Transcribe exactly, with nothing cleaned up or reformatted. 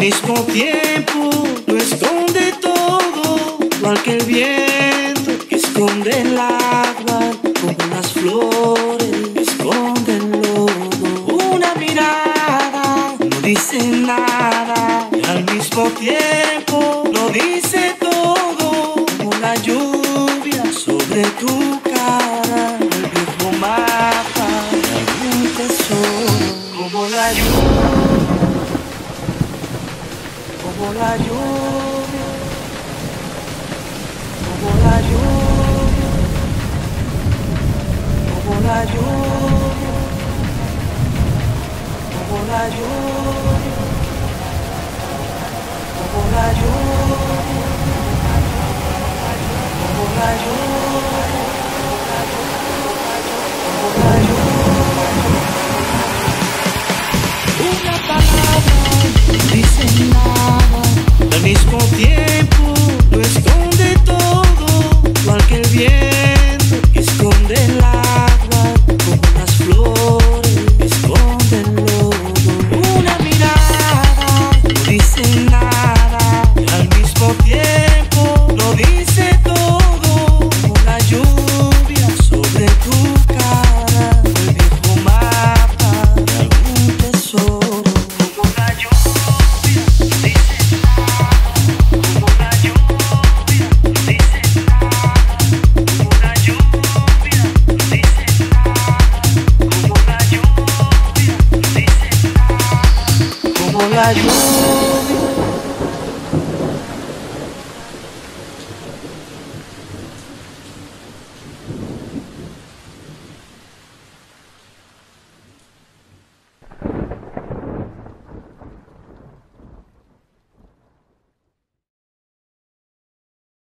mismo tiempo lo esconde todo, igual que el viento que esconde el agua, como las flores esconde el lodo. Una mirada no dice nada y al mismo tiempo lo dice todo, como la lluvia sobre tu cara, el viejo mapa de algún tesoro, como la lluvia. Como la lluvia, como la lluvia, como la lluvia, como la lluvia, como la lluvia, como la lluvia, como la lluvia. Una palabra no dice nada, al mismo tiempo lo esconde todo, igual que el viento que esconde el agua, como las flores esconde el lodo. Una mirada no dice nada y al mismo tiempo lo dice todo, como la lluvia sobre tu cara, el viejo mapa de algún tesoro. Como la lluvia no dice nada, como la lluvia no dice nada, como la lluvia no dice nada, como la lluvia no dice nada, como la lluvia.